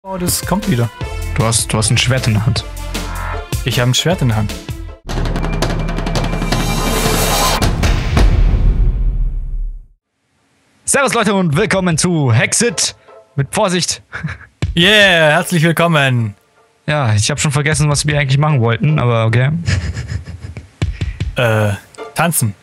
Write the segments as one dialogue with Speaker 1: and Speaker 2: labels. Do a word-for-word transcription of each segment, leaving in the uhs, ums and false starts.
Speaker 1: Oh, das kommt wieder.
Speaker 2: Du hast, du hast ein Schwert in der Hand.
Speaker 1: Ich habe ein Schwert in der Hand.
Speaker 2: Servus Leute und willkommen zu Hexit. Mit Vorsicht.
Speaker 1: Yeah, herzlich willkommen.
Speaker 2: Ja, ich habe schon vergessen, was wir eigentlich machen wollten, aber okay.
Speaker 1: Äh, tanzen.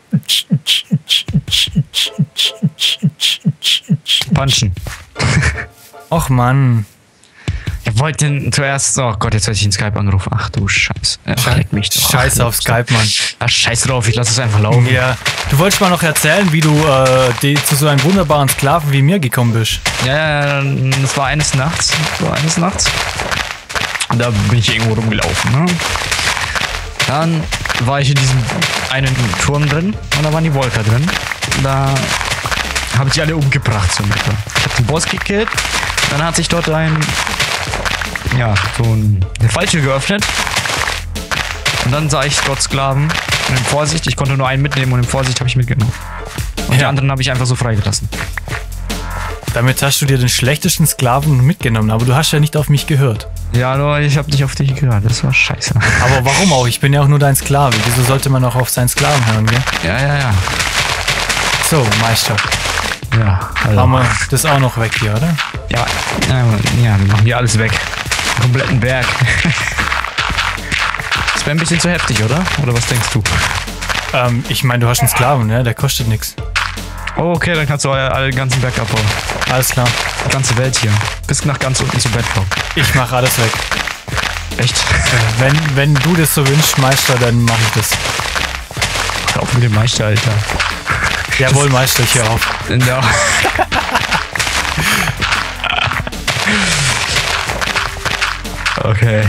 Speaker 2: Punchen.
Speaker 1: Och Mann.
Speaker 2: Ich wollte zuerst... Oh Gott, jetzt hatte ich den Skype-Anruf. Ach du Scheiße. Ach, leck mich doch.
Speaker 1: Scheiße auf Skype, Mann.
Speaker 2: Ach, scheiß drauf, ich lasse es einfach laufen.
Speaker 1: Ja. Du wolltest mal noch erzählen, wie du äh, die, zu so einem wunderbaren Sklaven wie mir gekommen bist.
Speaker 2: Ja, ja, das war eines Nachts. Das war eines Nachts. Und da bin ich irgendwo rumgelaufen, ne? Dann war ich in diesem einen Turm drin und da waren die Wolker drin. Da habe ich die alle umgebracht so ungefähr. Ich habe den Boss gekillt. Dann hat sich dort ein... Ja, so ein, eine Falsche geöffnet. Und dann sah ich dort Sklaven. Und in Vorsicht, ich konnte nur einen mitnehmen und in Vorsicht habe ich mitgenommen. Und
Speaker 1: Ja.
Speaker 2: die anderen habe ich einfach so freigelassen.
Speaker 1: Damit hast du dir den schlechtesten Sklaven mitgenommen, aber du hast ja nicht auf mich gehört.
Speaker 2: Ja, nur ich habe nicht auf dich gehört. Das war scheiße.
Speaker 1: Aber warum auch? Ich bin ja auch nur dein Sklave. Wieso sollte man auch auf seinen Sklaven hören, gell?
Speaker 2: Ja, ja, ja.
Speaker 1: So, Meister.
Speaker 2: Ja, also.
Speaker 1: Haben wir das auch noch weg hier, oder?
Speaker 2: Ja, ja, ja, wir machen hier alles weg. Den kompletten Berg. Das wäre ein bisschen zu heftig, oder? Oder was denkst du?
Speaker 1: Ähm, ich meine, du hast einen Sklaven, ne? Der kostet nichts.
Speaker 2: Oh, okay, dann kannst du euer, alle ganzen Berg abbauen.
Speaker 1: Alles klar.
Speaker 2: Die ganze Welt hier. Bis nach ganz unten zum Bedrock.
Speaker 1: Ich mach alles weg.
Speaker 2: Echt?
Speaker 1: Äh, wenn, wenn du das so wünschst, Meister, dann mache ich das.
Speaker 2: Hör auf mit dem Meister, Alter.
Speaker 1: Jawohl, Meister, ich hör auf.
Speaker 2: Ja. Okay.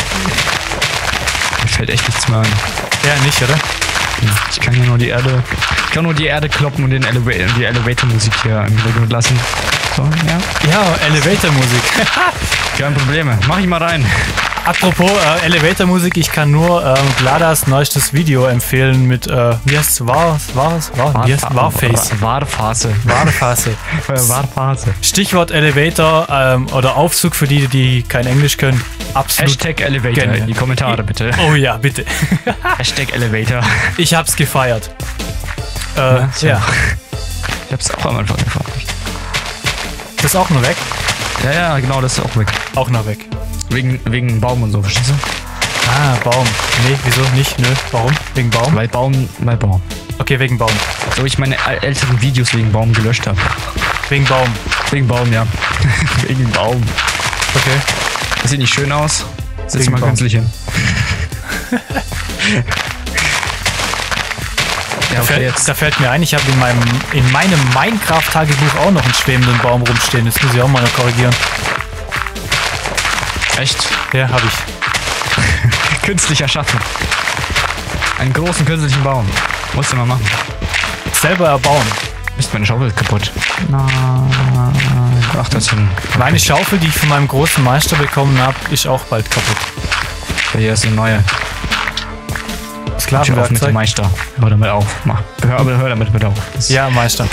Speaker 2: Mir fällt echt nichts mehr ein.
Speaker 1: Ja, nicht, oder?
Speaker 2: Ich kann hier nur die Erde. Ich kann nur die Erde kloppen und den Eleva die Elevator-Musik hier im Hintergrund lassen. So, ja.
Speaker 1: Ja, Elevator-Musik.
Speaker 2: Kein Problem. Mach ich mal rein.
Speaker 1: Apropos äh, Elevator-Musik, ich kann nur ähm, Gladas neuestes Video empfehlen mit, äh, wie heißt's? War, war, war, wie heißt Warface.
Speaker 2: Warphase.
Speaker 1: Warphase.
Speaker 2: Warphase.
Speaker 1: Stichwort Elevator ähm, oder Aufzug für die, die kein Englisch können. Absolut.
Speaker 2: Hashtag Elevator
Speaker 1: Genial.
Speaker 2: in die Kommentare, bitte.
Speaker 1: Oh ja, bitte.
Speaker 2: Hashtag Elevator.
Speaker 1: Ich hab's gefeiert. Äh,
Speaker 2: Ja, so.
Speaker 1: ja.
Speaker 2: Ich hab's auch am Anfang gefragt.
Speaker 1: Das ist auch noch weg?
Speaker 2: Ja, ja, genau, das ist auch weg.
Speaker 1: Auch noch weg.
Speaker 2: Wegen, wegen Baum und so, verstehst du?
Speaker 1: Ah, Baum. Nee, wieso nicht? Nö. Warum? Wegen Baum?
Speaker 2: Weil Baum, weil Baum.
Speaker 1: Okay, wegen Baum.
Speaker 2: So ich meine älteren Videos wegen Baum gelöscht habe.
Speaker 1: Wegen Baum.
Speaker 2: Wegen Baum, ja. Wegen Baum.
Speaker 1: Okay.
Speaker 2: Das sieht nicht schön aus. Setz
Speaker 1: Wegen
Speaker 2: mal
Speaker 1: Baum.
Speaker 2: künstlich hin. Ja,
Speaker 1: Da,
Speaker 2: okay,
Speaker 1: fällt,
Speaker 2: jetzt.
Speaker 1: da fällt mir ein, ich habe in meinem, in meinem Minecraft-Tagebuch auch noch einen schwebenden Baum rumstehen. Das muss ich auch mal noch korrigieren.
Speaker 2: Echt?
Speaker 1: Ja, habe ich.
Speaker 2: Künstlich erschaffen. Einen großen künstlichen Baum. Musst du mal machen.
Speaker 1: Selber erbauen.
Speaker 2: Mist, meine Schaufel ist kaputt. Nein. Ach, das ist ein...
Speaker 1: Meine Schaufel, die ich von meinem großen Meister bekommen habe, ist auch bald kaputt.
Speaker 2: Hier ist eine neue. Hör auf mit dem
Speaker 1: Sklavenwerkzeug.
Speaker 2: Meister. Hör damit auf. Mach. Hör, aber hör damit bitte auf. Das ist
Speaker 1: Ja, Meister.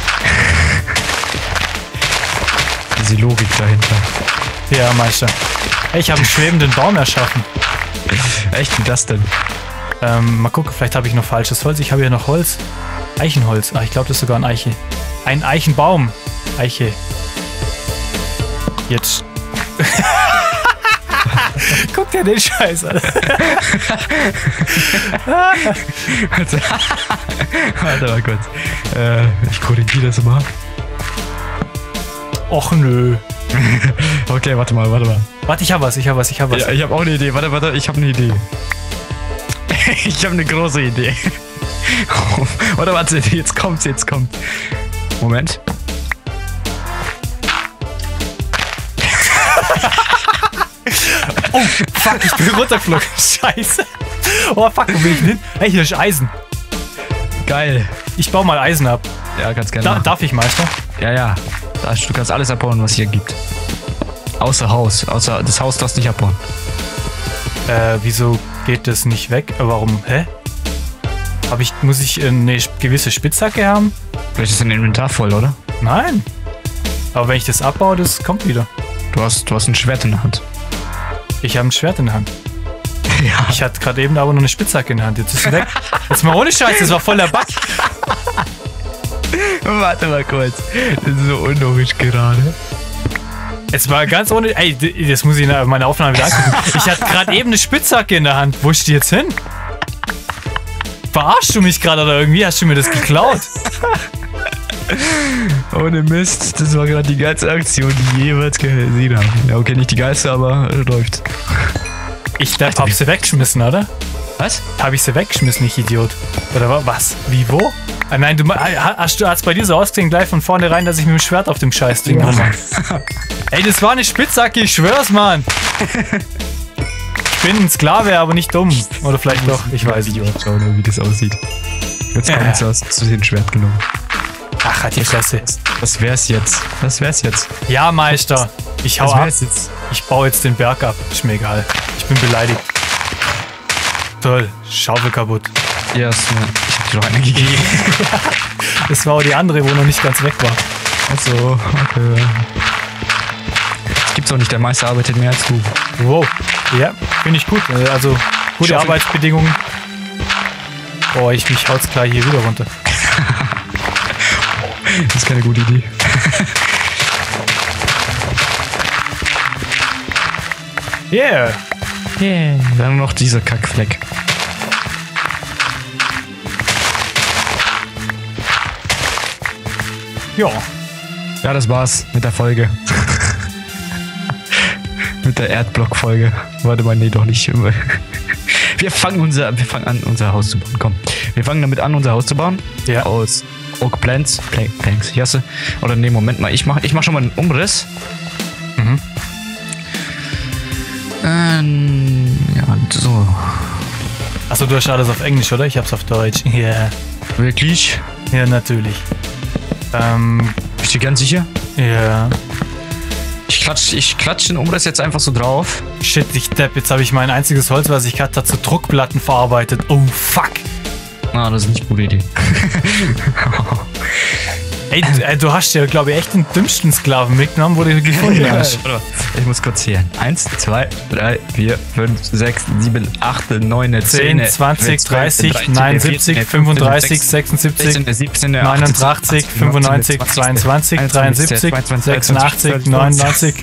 Speaker 2: diese Logik dahinter.
Speaker 1: Ja, Meister. Ich habe einen schwebenden Baum erschaffen.
Speaker 2: Echt, wie das denn?
Speaker 1: Ähm, mal gucken, vielleicht habe ich noch falsches Holz. Ich habe hier noch Holz. Eichenholz. Ach, ich glaube, das ist sogar ein Eiche. Ein Eichenbaum. Eiche. Jetzt. Guck dir den Scheiß an.
Speaker 2: Warte, warte mal kurz. Äh, ich korrigiere das mal.
Speaker 1: Och nö.
Speaker 2: Okay, warte mal, warte mal.
Speaker 1: Warte, ich hab was, ich hab was, ich hab was.
Speaker 2: Ja, ich habe auch eine Idee. Warte, warte, ich habe eine Idee. Ich habe eine große Idee. Warte, warte, jetzt kommt's, jetzt kommt. Moment.
Speaker 1: Oh, fuck, ich bin runtergeflogen. Scheiße. Oh, fuck, wo bin ich denn hin? Hey, hier ist Eisen.
Speaker 2: Geil.
Speaker 1: Ich baue mal Eisen ab.
Speaker 2: Ja, ganz gerne.
Speaker 1: Da,
Speaker 2: machen.
Speaker 1: darf ich, Meister?
Speaker 2: Ja, ja. Da, du kannst alles abbauen, was hier gibt. Außer Haus. Außer das Haus darfst du nicht abbauen.
Speaker 1: Äh, wieso geht das nicht weg? Äh, Warum? Hä? Hab ich, muss ich äh, eine gewisse Spitzhacke haben?
Speaker 2: Vielleicht ist dein Inventar voll, oder?
Speaker 1: Nein. Aber wenn ich das abbaue, das kommt wieder.
Speaker 2: Du hast, du hast ein Schwert in der Hand.
Speaker 1: Ich habe ein Schwert in der Hand.
Speaker 2: Ja.
Speaker 1: Ich hatte gerade eben aber noch eine Spitzhacke in der Hand. Jetzt ist sie weg. Jetzt mal ohne Scheiß, das war voll der Bug.
Speaker 2: Warte mal kurz. Das ist so unlogisch gerade.
Speaker 1: Es war ganz ohne... Ey, das muss ich in meine Aufnahme wieder angucken. Ich hatte gerade eben eine Spitzhacke in der Hand. Wo ist die jetzt hin? Verarschst du mich gerade oder irgendwie? Hast du mir das geklaut?
Speaker 2: Ohne Mist, das war gerade die geilste Aktion, die ich jemals gesehen habe. Ja, okay, nicht die geilste, aber läuft.
Speaker 1: Ich dachte, hab sie weggeschmissen, oder?
Speaker 2: Was?
Speaker 1: Hab ich sie weggeschmissen, ich Idiot. Oder was? Wie, wo? Ah, nein, du hast du hast bei dir so ausgesehen gleich von vornherein, dass ich mit dem Schwert auf dem Scheißding
Speaker 2: ja.
Speaker 1: rummache. Ey, das war eine Spitzhacke, ich schwör's, Mann. Ich bin ein Sklave, aber nicht dumm. Oder vielleicht doch, ich weiß nicht.
Speaker 2: Schauen, wie das aussieht. Jetzt kommt es aus, zu den Schwert genommen.
Speaker 1: Ach, halt die Fresse.
Speaker 2: Das wär's jetzt. Das wär's jetzt.
Speaker 1: Ja, Meister. Ich hau ab.
Speaker 2: Jetzt.
Speaker 1: Ich baue jetzt den Berg ab. Ist mir egal. Ich bin beleidigt. Toll. Schaufel kaputt.
Speaker 2: Ja, yes, ne. Ich hab dir doch eine gegeben.
Speaker 1: Das war auch die andere, wo noch nicht ganz weg war.
Speaker 2: Achso, okay. Das gibt's auch nicht. Der Meister arbeitet mehr als du.
Speaker 1: Wow. Ja, finde ich gut. Also, gute Schaufel. Arbeitsbedingungen. Boah, ich mich haut's gleich hier wieder runter.
Speaker 2: Das ist keine gute Idee.
Speaker 1: Yeah.
Speaker 2: Yeah. Dann noch dieser Kackfleck.
Speaker 1: Ja.
Speaker 2: Ja, das war's mit der Folge. Mit der Erdblock-Folge. Warte mal, nee, doch nicht. Wir fangen unser, wir fangen an, unser Haus zu bauen. Komm. Wir fangen damit an, unser Haus zu bauen.
Speaker 1: Ja.
Speaker 2: Aus Oak Planks. Planks, ich hasse. Oder nee, Moment mal. Ich mach, ich mach schon mal einen Umriss.
Speaker 1: Mhm.
Speaker 2: Ähm, ja, so.
Speaker 1: Achso, du hast alles auf Englisch, oder? Ich hab's auf Deutsch. Ja. Yeah.
Speaker 2: Wirklich?
Speaker 1: Ja, natürlich. Ähm.
Speaker 2: Bist du ganz sicher?
Speaker 1: Ja.
Speaker 2: Ich klatsch, ich klatsch den Umriss jetzt einfach so drauf.
Speaker 1: Shit, ich depp. Jetzt habe ich mein einziges Holz, was ich hatte, zu Druckplatten verarbeitet. Oh, fuck.
Speaker 2: Ah, das ist nicht eine gute Idee.
Speaker 1: Ey, du, du hast ja, glaube ich, echt den dümmsten Sklaven mitgenommen, wo du gefunden hast.
Speaker 2: Ich muss kurz zählen. eins, zwei, drei, vier, fünf, sechs, sieben, acht, neun, zehn,
Speaker 1: zwanzig, dreißig, neunundsiebzig, fünfunddreißig, sechsundsiebzig, neunundachtzig, fünfundneunzig, zweiundzwanzig, dreiundsiebzig, sechsundachtzig, neunundneunzig.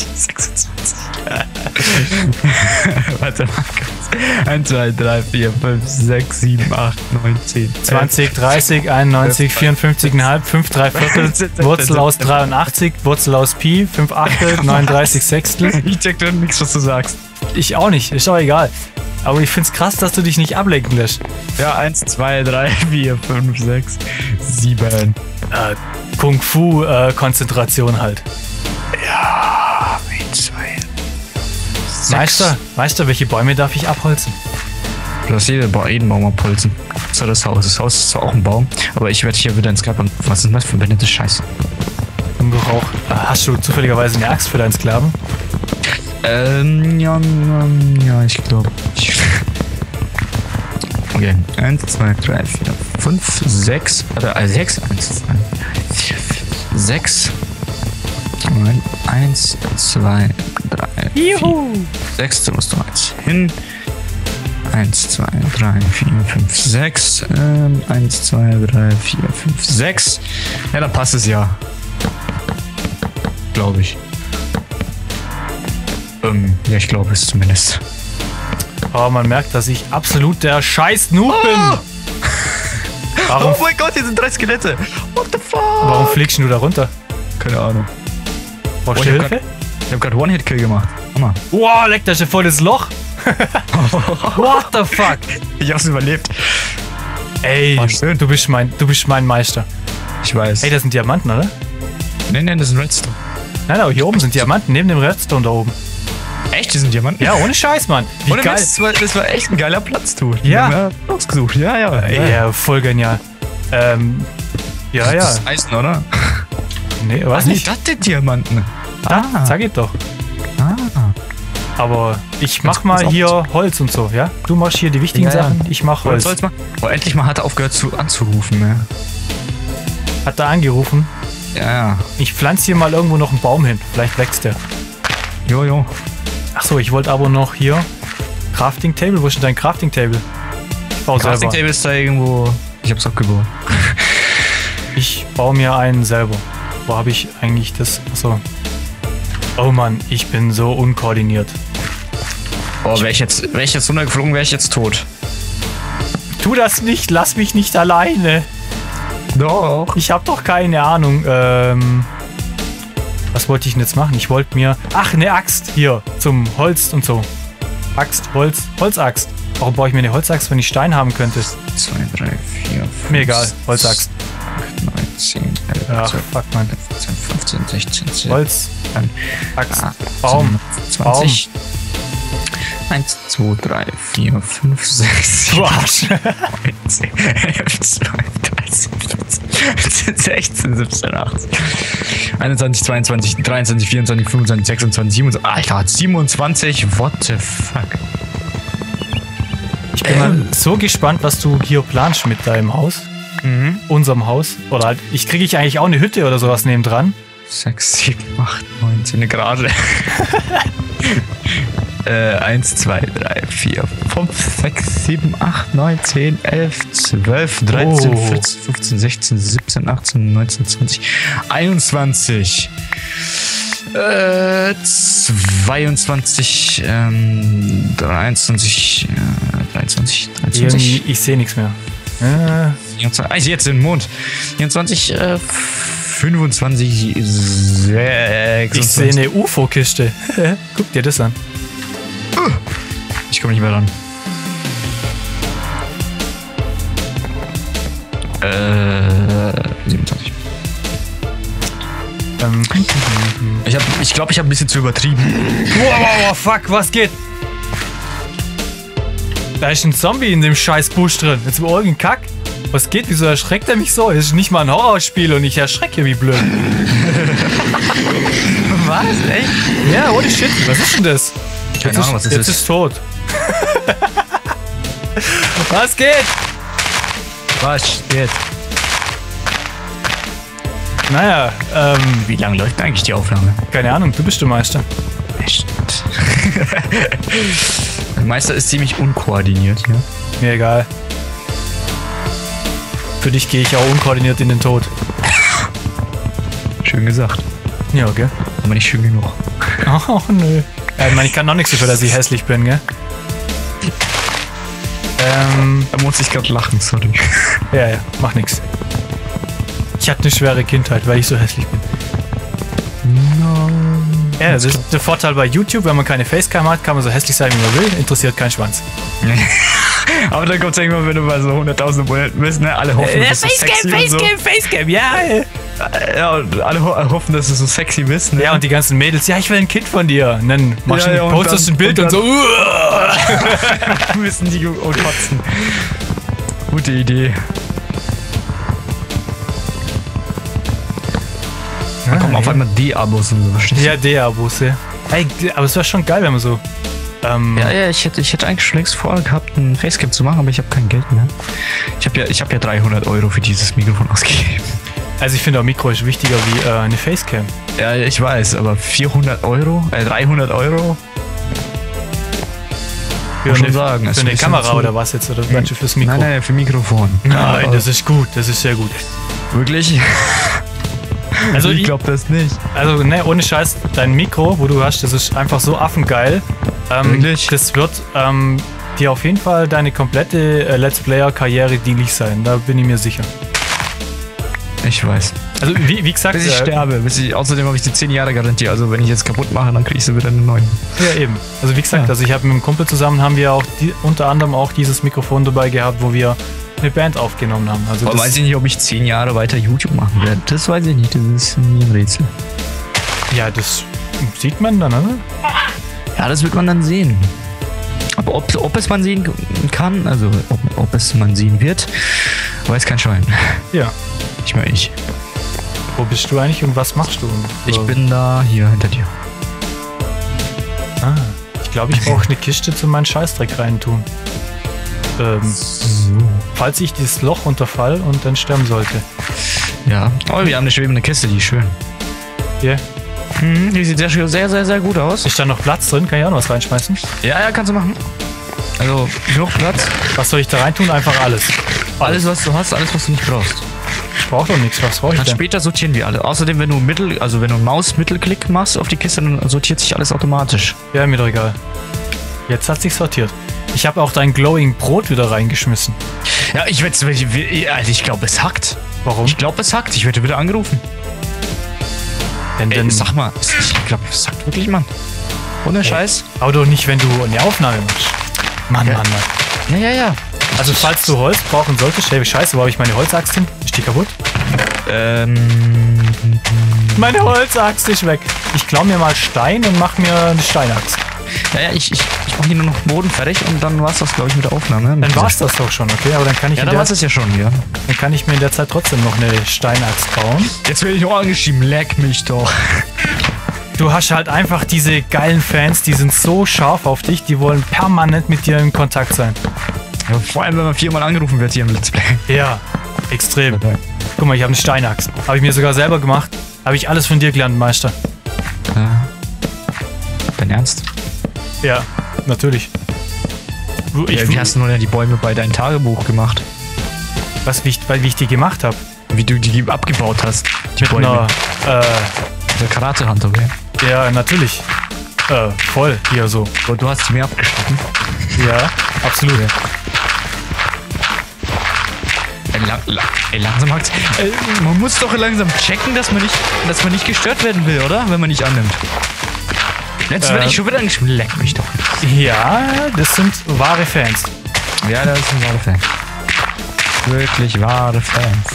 Speaker 2: Warte mal kurz. eins, zwei, drei, vier, fünf, sechs, sieben, acht, neun, zehn.
Speaker 1: zwanzig, dreißig, einundneunzig, vierundfünfzig Komma fünf, fünf, drei Viertel, Wurzel aus dreiundachtzig, Wurzel aus Pi, fünf Achtel, neununddreißig Sechstel.
Speaker 2: Ich check doch nichts, was du sagst.
Speaker 1: Ich auch nicht, ist auch egal. Aber ich find's krass, dass du dich nicht ablenken lässt.
Speaker 2: Ja, eins, zwei, drei, vier, fünf, sechs, sieben.
Speaker 1: Äh, Kung-Fu-Konzentration äh, halt.
Speaker 2: Ja, eins, zwei.
Speaker 1: Meister, Meister, welche Bäume darf ich abholzen?
Speaker 2: Du darfst jeden Baum abholzen. Das ist das Haus. Das Haus ist zwar auch ein Baum, aber ich werde hier wieder ins Sklaven. Was ist denn das für verwendete Scheiße?
Speaker 1: Und du auch, hast du zufälligerweise eine Axt für deinen Sklaven?
Speaker 2: Ähm, ja, ja, ich glaube. Okay. eins, zwei, drei, vier, fünf, sechs. Oder äh, sechs. eins, zwei, drei, vier, fünf, sechs. eins, zwei, drei,
Speaker 1: Juhu.
Speaker 2: vier, sechs. Du musst noch eins hin. eins, zwei, drei, vier, fünf, sechs. Ähm, eins, zwei, drei, vier, fünf, sechs. Ja, dann passt es ja. Glaube ich. Ähm, ja, ich glaube es zumindest.
Speaker 1: Aber man merkt, dass ich absolut der scheiß Noob bin.
Speaker 2: Oh!
Speaker 1: Warum,
Speaker 2: Oh mein Gott, hier sind drei Skelette. What the fuck?
Speaker 1: warum fliegst du da runter?
Speaker 2: Keine Ahnung.
Speaker 1: Brauchst
Speaker 2: Oh,
Speaker 1: du
Speaker 2: ich hab
Speaker 1: Hilfe?
Speaker 2: Ich habe gerade One-Hit-Kill gemacht. Hammer.
Speaker 1: Wow, leck, das ist ja voll das Loch. What the fuck?
Speaker 2: Ich hab's überlebt.
Speaker 1: Ey,
Speaker 2: War schön.
Speaker 1: du bist mein, du bist mein Meister.
Speaker 2: Ich weiß.
Speaker 1: Ey, das sind Diamanten, oder?
Speaker 2: Nein, nein, das ist ein Redstone.
Speaker 1: Nein, aber hier oben sind Diamanten, neben dem Redstone da oben.
Speaker 2: Echt, die sind Diamanten?
Speaker 1: Ja, ohne Scheiß, Mann. Wie
Speaker 2: Ohne
Speaker 1: geil.
Speaker 2: Mist, das, war, das war echt ein geiler Platz, du.
Speaker 1: Ja.
Speaker 2: Den haben wir ausgesucht. Ja, ja.
Speaker 1: Ja, ja, voll genial. Ähm, ja, ja.
Speaker 2: Das ist Eisen, oder?
Speaker 1: Nee, was
Speaker 2: Ach nee,
Speaker 1: nicht?
Speaker 2: das sind Diamanten.
Speaker 1: Da,
Speaker 2: Ah.
Speaker 1: sag ich doch.
Speaker 2: Ah.
Speaker 1: Aber ich mach
Speaker 2: Kannst
Speaker 1: mal
Speaker 2: du
Speaker 1: hier Holz und so, ja? Du machst hier die wichtigen
Speaker 2: Ja, ja.
Speaker 1: Sachen, ich mach
Speaker 2: Holz.
Speaker 1: Holz.
Speaker 2: Holz mal. Oh, endlich mal hat er aufgehört zu, anzurufen, ne?
Speaker 1: Hat er angerufen.
Speaker 2: Ja, ja.
Speaker 1: Ich pflanze hier mal irgendwo noch einen Baum hin. Vielleicht wächst der.
Speaker 2: Jo, jo.
Speaker 1: Achso, ich wollte aber noch hier Crafting Table. Wo ist denn dein Crafting Table? Ich baue
Speaker 2: Crafting
Speaker 1: selber.
Speaker 2: Table ist da irgendwo. Ich hab's abgebaut.
Speaker 1: Ich baue mir einen selber. Wo habe ich eigentlich das? Achso. Oh Mann, ich bin so unkoordiniert.
Speaker 2: Oh, wäre ich jetzt, wär ich jetzt runtergeflogen, wäre ich jetzt tot.
Speaker 1: Tu das nicht, lass mich nicht alleine.
Speaker 2: Doch.
Speaker 1: Ich habe doch keine Ahnung. Ähm, was wollte ich denn jetzt machen? Ich wollte mir... Ach, eine Axt hier zum Holz und so. Axt, Holz, Holzaxt. Warum brauche ich mir eine Holzaxt, wenn ich Stein haben könnte?
Speaker 2: zwei, drei, vier, fünf,
Speaker 1: Mir egal, Holzaxt.
Speaker 2: acht, neun, zehn, elf,
Speaker 1: Ach,
Speaker 2: zwölf,
Speaker 1: fuck man.
Speaker 2: dreizehn, fünfzehn, sechzehn, siebzehn,
Speaker 1: Holz, Axt,
Speaker 2: Ah,
Speaker 1: Baum,
Speaker 2: zwanzig. eins, zwei, drei, vier, fünf, sechs,
Speaker 1: Du Arsch.
Speaker 2: neun, zehn, elf, zwölf, dreizehn, fünfzehn, sechzehn, siebzehn, achtzehn, einundzwanzig, zweiundzwanzig, dreiundzwanzig, vierundzwanzig, fünfundzwanzig, sechsundzwanzig, siebenundzwanzig. Alter, siebenundzwanzig. What the fuck?
Speaker 1: Ich bin
Speaker 2: Ähm.
Speaker 1: mal so gespannt, was du hier planst mit deinem Haus.
Speaker 2: Mhm.
Speaker 1: Unserem Haus. Oder halt, ich kriege ich eigentlich auch eine Hütte oder sowas nebendran.
Speaker 2: sechs, sieben, acht, neun, zehn, eine Garage. äh, eins, zwei, drei, vier, fünf, sechs, sieben, acht, neun, zehn, elf, zwölf, dreizehn,
Speaker 1: Oh.
Speaker 2: vierzehn, fünfzehn, sechzehn, siebzehn, achtzehn, neunzehn, zwanzig, einundzwanzig. Äh, zweiundzwanzig, ähm, dreiundzwanzig, äh, dreiundzwanzig,
Speaker 1: Irgendwie,
Speaker 2: dreiundzwanzig,
Speaker 1: ich sehe nichts mehr. Äh,
Speaker 2: vierundzwanzig, ah, ich sehe jetzt den Mond. vierundzwanzig, äh, fünfundzwanzig,
Speaker 1: ich sehe
Speaker 2: sechsundzwanzig.
Speaker 1: eine U F O-Kiste. Guck dir das an.
Speaker 2: Ich komme nicht mehr ran. Äh, siebenundzwanzig.
Speaker 1: Ähm,
Speaker 2: Ich glaube, ich, glaub, ich habe ein bisschen zu übertrieben.
Speaker 1: wow, wow, wow, fuck, was geht? Da ist ein Zombie in dem scheiß Busch drin. Jetzt war irgendein Kack. Was geht? Wieso erschreckt er mich so? Das ist nicht mal ein Horrorspiel und ich erschrecke wie blöd.
Speaker 2: Was? Echt?
Speaker 1: Ja, ohne Shit. Was ist denn das?
Speaker 2: Keine
Speaker 1: jetzt
Speaker 2: Ahnung, was
Speaker 1: ist,
Speaker 2: das
Speaker 1: jetzt
Speaker 2: ist.
Speaker 1: ist tot. Was geht?
Speaker 2: Was geht?
Speaker 1: Naja, ähm,
Speaker 2: Wie lange läuft eigentlich die Aufnahme?
Speaker 1: keine Ahnung, du bist der Meister.
Speaker 2: Echt? Der Meister ist ziemlich unkoordiniert, ja?
Speaker 1: Mir egal. Für dich gehe ich auch unkoordiniert in den Tod.
Speaker 2: Schön gesagt.
Speaker 1: Ja, gell?
Speaker 2: Aber nicht schön genug.
Speaker 1: Ach, nö. Ja, ich meine, ich kann noch nichts dafür, dass ich hässlich bin, gell? Ähm,
Speaker 2: Da muss ich gerade lachen, sorry.
Speaker 1: ja, ja, mach nix. Ich hatte eine schwere Kindheit, weil ich so hässlich bin.
Speaker 2: No.
Speaker 1: Ja, das ist der Vorteil bei YouTube, wenn man keine Facecam hat, kann man so hässlich sein, wie man will, interessiert kein Schwanz.
Speaker 2: Aber dann kommt es irgendwann, wenn du mal so hunderttausend Abonnenten bist, ne? Alle hoffen, dass du sexy und so.
Speaker 1: Facecam, ja.
Speaker 2: Ja, und alle ho hoffen, dass du so sexy bist, ne?
Speaker 1: Ja, und die ganzen Mädels, ja, ich will ein Kind von dir. Und dann machst
Speaker 2: Ja,
Speaker 1: du,
Speaker 2: ja, und
Speaker 1: postest
Speaker 2: dann-
Speaker 1: ein Bild und,
Speaker 2: und
Speaker 1: so.
Speaker 2: müssen die und kotzen. Gute Idee. Da kommen auf einmal D-Abos und so, verstehst du?
Speaker 1: Ja, D-Abos, ja. Ey, aber es wäre schon geil, wenn man so. Ähm,
Speaker 2: Ja, ja, ich hätte, ich hätte eigentlich schon längst vorgehabt, ein Facecam zu machen, aber ich habe kein Geld mehr. Ich habe ja, ich hab ja dreihundert Euro für dieses Mikrofon ausgegeben.
Speaker 1: Also ich finde auch Mikro ist wichtiger wie äh, eine Facecam.
Speaker 2: Ja, ich weiß, aber vierhundert Euro, äh, dreihundert Euro?
Speaker 1: Für
Speaker 2: Muss schon
Speaker 1: eine,
Speaker 2: sagen, ist
Speaker 1: für
Speaker 2: ein
Speaker 1: eine
Speaker 2: bisschen
Speaker 1: Kamera
Speaker 2: zu-
Speaker 1: oder was jetzt? Oder meinst du fürs Mikro?
Speaker 2: Nein, nein, für Mikrofon.
Speaker 1: Nein, das ist gut, das ist sehr gut.
Speaker 2: Wirklich?
Speaker 1: Also
Speaker 2: ich
Speaker 1: ich,
Speaker 2: glaube das nicht.
Speaker 1: also ne, ohne Scheiß, dein Mikro, wo du hast, das ist einfach so affengeil. Ähm,
Speaker 2: Wirklich?
Speaker 1: Das wird ähm, dir auf jeden Fall deine komplette äh, Let's Player-Karriere dienlich sein, da bin ich mir sicher.
Speaker 2: Ich weiß.
Speaker 1: Also wie, wie gesagt,
Speaker 2: Bis ich
Speaker 1: äh,
Speaker 2: sterbe. Bis ich, außerdem habe ich die zehn Jahre Garantie. Also wenn ich jetzt kaputt mache, dann kriege ich sie wieder einen neuen.
Speaker 1: ja eben. Also wie gesagt,
Speaker 2: Ja.
Speaker 1: also ich habe mit einem Kumpel zusammen, haben wir auch die, unter anderem auch dieses Mikrofon dabei gehabt, wo wir eine Band aufgenommen haben. Also
Speaker 2: Aber
Speaker 1: das,
Speaker 2: weiß ich nicht, ob ich zehn Jahre weiter YouTube machen werde. Das weiß ich nicht. Das ist mir ein Rätsel.
Speaker 1: ja, das sieht man dann, oder?
Speaker 2: Ja, das wird man dann sehen. Aber ob, ob es man sehen kann, also ob, ob es man sehen wird, weiß kein Schwein.
Speaker 1: Ja.
Speaker 2: Ich meine ich.
Speaker 1: Wo bist du eigentlich und was machst du?
Speaker 2: Ich bin da hier hinter dir.
Speaker 1: Ah, ich glaube, ich brauche eine Kiste zu meinen Scheißdreck reintun. Ähm,
Speaker 2: So.
Speaker 1: falls ich dieses Loch unterfall und dann sterben sollte.
Speaker 2: Ja. Oh, wir haben eine schwebende Kiste, die ist schön.
Speaker 1: Hier.
Speaker 2: Mhm, die sieht sehr, schön- sehr, sehr, sehr gut aus.
Speaker 1: Ist da noch Platz drin? Kann ich auch noch was reinschmeißen?
Speaker 2: Ja, ja, kannst du machen. Also, genug Platz.
Speaker 1: Was soll ich da reintun? Einfach alles.
Speaker 2: Alles, was du hast, alles, was du nicht brauchst.
Speaker 1: Ich brauche doch nichts. Was brauche ich
Speaker 2: Dann
Speaker 1: denn?
Speaker 2: später sortieren wir alle. Außerdem, wenn du Mittel, also wenn du Maus-Mittelklick machst auf die Kiste, dann sortiert sich alles automatisch.
Speaker 1: Ja, mir doch egal. Jetzt hat sich sortiert. Ich habe auch dein Glowing Brot wieder reingeschmissen.
Speaker 2: Ja, ich werde, also ich glaube, es hackt.
Speaker 1: Warum?
Speaker 2: Ich glaube, es hackt. Ich werde wieder angerufen.
Speaker 1: Denn,
Speaker 2: Ey,
Speaker 1: denn,
Speaker 2: sag mal, ich glaube, es hackt wirklich, Mann. Ohne Scheiß.
Speaker 1: aber doch nicht, wenn du eine Aufnahme machst. Mann,
Speaker 2: Ja.
Speaker 1: Mann, Mann.
Speaker 2: Ja, ja, ja.
Speaker 1: Also falls du Holz brauchen solltest, hey, scheiße, wo habe ich meine Holzaxt hin? Ist die kaputt?
Speaker 2: Ähm.
Speaker 1: Meine Holzaxt ist weg. Ich klau mir mal Stein und mach mir eine Steinaxt.
Speaker 2: Ja, ja, ich, ich, ich mache hier nur noch Boden fertig und dann war's das, glaube ich, mit der Aufnahme.
Speaker 1: Dann war's das doch schon, okay? Aber dann kann ich,
Speaker 2: Ja,
Speaker 1: in
Speaker 2: dann
Speaker 1: der,
Speaker 2: war's es ja schon, ja.
Speaker 1: dann kann ich mir in der Zeit trotzdem noch eine Steinaxt bauen.
Speaker 2: Jetzt werde ich noch angeschrieben, leck mich doch.
Speaker 1: Du hast halt einfach diese geilen Fans, die sind so scharf auf dich, die wollen permanent mit dir in Kontakt sein.
Speaker 2: Ja, vor allem, wenn man viermal angerufen wird hier im Let's Play.
Speaker 1: Ja, extrem. Guck mal, ich habe eine Steinaxt. Habe ich mir sogar selber gemacht. Habe ich alles von dir gelernt, Meister.
Speaker 2: Ja. Dein Ernst?
Speaker 1: Ja, natürlich. Du, Ich,
Speaker 2: Ja, wie hast du nur denn die Bäume bei deinem Tagebuch gemacht?
Speaker 1: was, wie ich, weil, wie ich die gemacht habe.
Speaker 2: Wie du die abgebaut hast? Die
Speaker 1: Mit einer, äh,
Speaker 2: Der Karatehand, okay?
Speaker 1: ja, natürlich. Äh, voll, hier so.
Speaker 2: Und du hast die mir abgeschnitten.
Speaker 1: Ja, absolut.
Speaker 2: Ey, lang, lang, ey langsam hackt's. Ey, man muss doch langsam checken, dass man nicht, dass man nicht gestört werden will, oder? Wenn man nicht annimmt. Jetzt werde
Speaker 1: Äh.
Speaker 2: ich schon wieder angeschrieben. Leck mich doch.
Speaker 1: Ja, das sind wahre Fans.
Speaker 2: Ja, das ist ein wahrer Fan. Wirklich wahre Fans.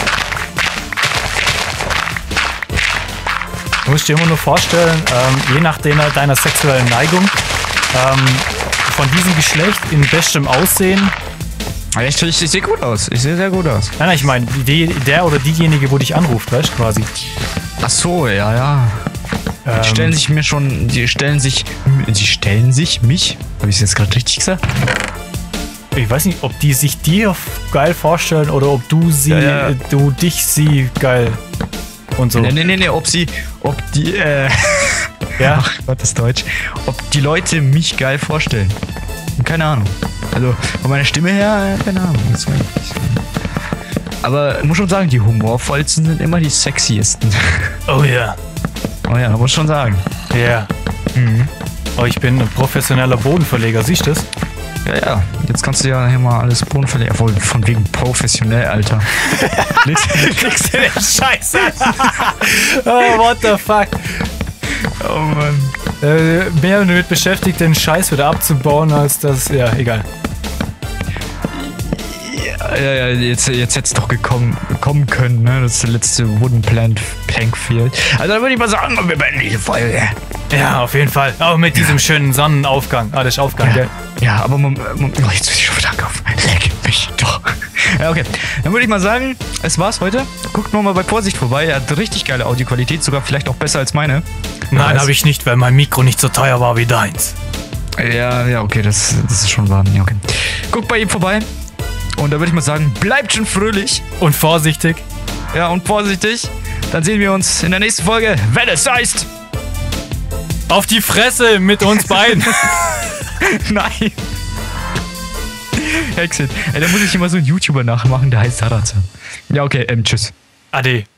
Speaker 1: Du musst dir immer nur vorstellen, ähm, je nach deiner, deiner sexuellen Neigung, ähm, von diesem Geschlecht in bestem Aussehen.
Speaker 2: Aber ich, ich, ich sehe gut aus. Ich sehe sehr gut aus.
Speaker 1: Nein, nein, ich meine, die, der oder diejenige, wo dich anruft, weißt du, quasi.
Speaker 2: Ach so, ja, ja. Die
Speaker 1: Ähm,
Speaker 2: stellen sich mir schon, die stellen sich, die stellen sich mich, habe ich es jetzt gerade richtig gesagt?
Speaker 1: Ich weiß nicht, ob die sich dir f- geil vorstellen oder ob du sie,
Speaker 2: Ja, ja.
Speaker 1: äh, du dich sie geil und so.
Speaker 2: Nee, nee, nee, nee, ob sie, ob die, äh,
Speaker 1: Ja,
Speaker 2: ach Gott, das ist Deutsch, ob die Leute mich geil vorstellen. Keine Ahnung. Also, von meiner Stimme her, äh, keine Ahnung. Das weiß ich nicht. Aber ich muss schon sagen, die humorvollsten sind immer die sexiesten.
Speaker 1: oh ja,
Speaker 2: Oh ja, muss schon sagen.
Speaker 1: ja.
Speaker 2: Mhm.
Speaker 1: Oh, ich bin ein professioneller Bodenverleger, siehst du das?
Speaker 2: Ja, ja. Jetzt kannst du ja hier mal alles Boden verlegen. Obwohl, von wegen professionell, Alter. Legst
Speaker 1: Kriegst du den Scheiß an? Oh, what the fuck?
Speaker 2: Oh Mann.
Speaker 1: Äh, mehr damit beschäftigt, den Scheiß wieder abzubauen, als das, ja, egal.
Speaker 2: Ja, ja, ja, jetzt, jetzt hätte es doch gekommen, kommen können, ne? Das ist der letzte Wooden Plant Plank Field. Also dann würde ich mal sagen, wir beenden diese Folge.
Speaker 1: Ja, auf jeden Fall. Auch mit diesem schönen Sonnenaufgang. Ah, das ist Aufgang, gell?
Speaker 2: Ja, aber man, man, oh, jetzt bin ich schon wieder auf. Leck mich doch. Ja, okay. Dann würde ich mal sagen, es war's heute. Guckt nur mal bei Vorsicht vorbei. Er hat richtig geile Audioqualität, sogar vielleicht auch besser als meine.
Speaker 1: Nein,
Speaker 2: Weiß.
Speaker 1: habe ich nicht, weil mein Mikro nicht so teuer war wie deins.
Speaker 2: Ja, ja, okay, das, das ist schon wahr. Ja, okay. Guckt bei ihm vorbei. Und da würde ich mal sagen, bleibt schon fröhlich.
Speaker 1: Und vorsichtig.
Speaker 2: Ja, und vorsichtig. Dann sehen wir uns in der nächsten Folge, wenn es heißt.
Speaker 1: Auf die Fresse mit uns beiden.
Speaker 2: Nein. Exit. Ey, da muss ich immer so einen YouTuber nachmachen, der heißt Sarazan. Ja, okay, ähm, tschüss.
Speaker 1: Ade.